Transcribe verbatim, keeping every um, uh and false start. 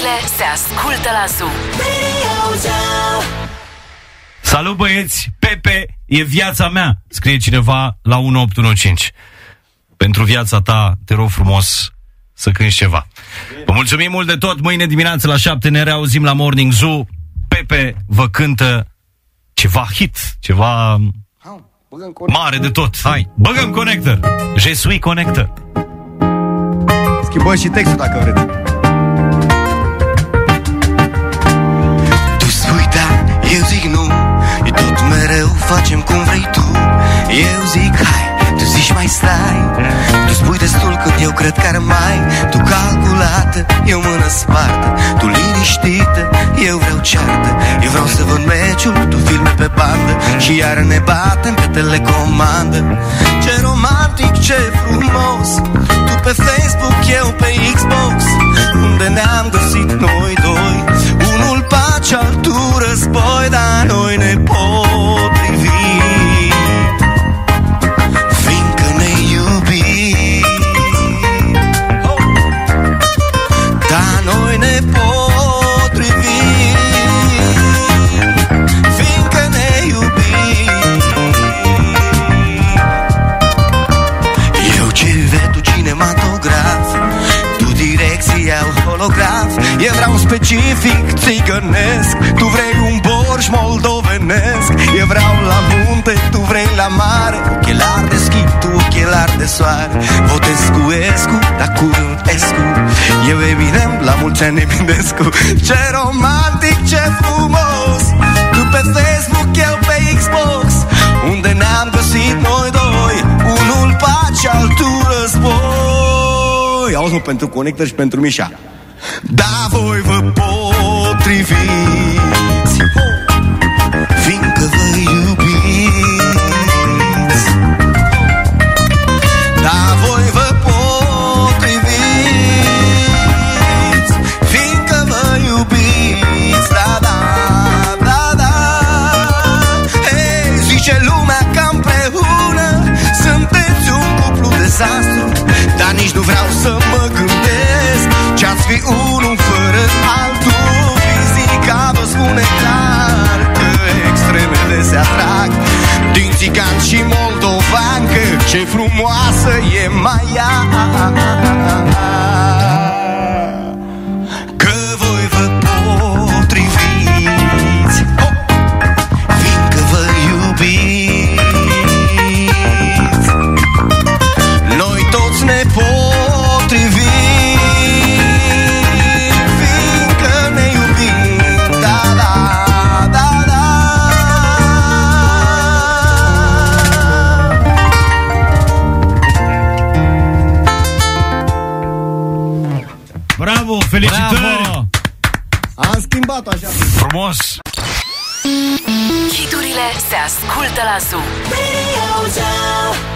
Hiturile se ascultă la Zoo. Salut băieți, Pepe e viața mea, scrie cineva la unu opt unu cinci. Pentru viața ta, te rog frumos să cânti ceva. Vă mulțumim mult de tot. Mâine dimineață la șapte ne reauzim la Morning Zoo. Pepe vă cântă ceva hit, ceva mare de tot. Hai, băgăm Connector. Je suis Connector. Schimbăm și textul dacă vreți. Tu spui da, eu zic nu, e tot mereu facem cum vrei tu. Eu zic hai, tu zici mai stai. Tu spui destul cât eu cred că ar mai. Tu calculată, eu mână spartă. Tu liniștită, eu vreau ceartă. Eu vreau să văd meciul, tu filme pe bandă. Și iar ne batem pe telecomandă. Ce romantic, ce frumos. Tu pe Facebook, eu pe Xbox. Unde ne-am găsit noi doi. Unul pace, altul război. Dar noi ne potrivim, fiindcă ne iubim. Dar noi ne potrivim, fiindcă ne iubim. Eu civetul cinematograf, tu direcția holograf. Eu vreau specific țigănesc, tu vrei un borș moldovenesc. Eu vreau la munte, tu vrei la mare. Ochelari de schi, tu ochelari de soare. Votez cu Escu, dar curând Escu. Eu evident la mulți ani Eminescu. Ce romantic, ce frumos. Tu pe Facebook, eu pe Xbox. Unde ne-am găsit noi doi. Unul pace, altul război. Auzi-mă pentru Connector și pentru Mișa. Da, voi vă potriviți, fiindcă vă iubiți. Da, voi vă potriviți, fiindcă vă iubiți. Da, da, da, da. Hei, zice lumea că împreună sunteți un cuplu dezastru. Dar nici nu vreau să mă gândesc ce-ați fi unul fără altul. Fizica vă spune clar că extremele se atrag. Din țigan și moldovan, că ce frumoasă e mai ea. Că voi vă potriviți, oh, fiindcă vă iubiți. Noi toți ne potrivim, fiindcă ne iubim. Da, da, da, da. Bravo, felicitări. Bravo. Am schimbat așa. Frumos. Hiturile se ascultă la Zoo.